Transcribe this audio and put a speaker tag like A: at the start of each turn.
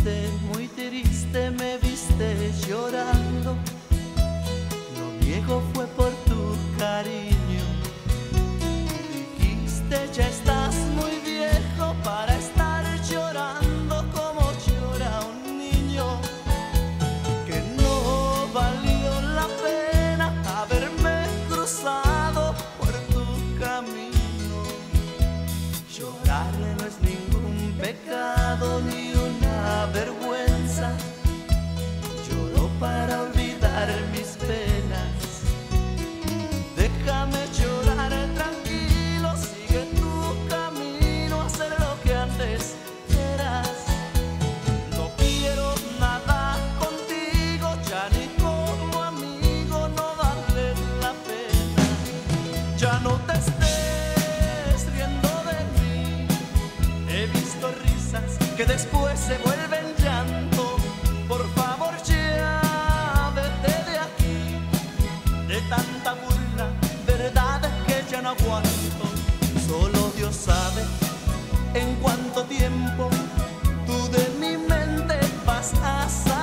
A: muy triste me viste llorando. Lo niego, fue por tu cariño. Dijiste, ya estás muy viejo para estar llorando como llora un niño. Que no valió la pena haberme cruzado por tu camino. Llorar no es ningún pecado ni una vergüenza. Lloro para olvidar mis penas. Déjame llorar tranquilo, sigue tu camino, hacer lo que antes eras. No quiero nada contigo, ya ni como amigo, no vale la pena. Ya no te estés riendo de mí. He visto risas que después se vuelven llanto. Por favor, ya vete de aquí. De tanta burla, verdad que ya no aguanto. Solo Dios sabe en cuánto tiempo tú de mi mente vas a salir.